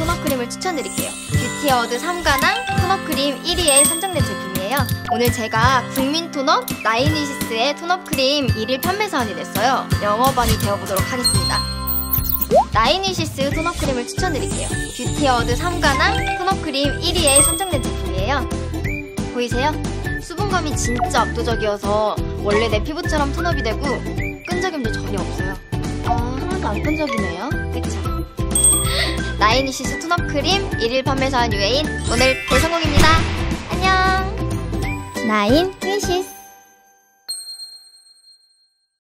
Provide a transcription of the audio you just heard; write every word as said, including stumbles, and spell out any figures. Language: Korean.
톤업 크림을 추천드릴게요. 뷰티 어워드 삼관왕 톤업 크림 일 위에 선정된 제품이에요. 오늘 제가 국민 톤업 나인위시스의 톤업 크림 일 일 판매 사원이 됐어요. 영업원이 되어보도록 하겠습니다. 나인위시스 톤업 크림을 추천드릴게요. 뷰티 어워드 삼관왕 톤업 크림 일 위에 선정된 제품이에요. 보이세요? 수분감이 진짜 압도적이어서 원래 내 피부처럼 톤업이 되고 끈적임도 전혀 없어요. 아, 하나도 안 끈적이네요. 그쵸? 나인위시스 톤업 크림 일 일 판매 사원 유해인 오늘 대성공입니다. 안녕. 나인위시스.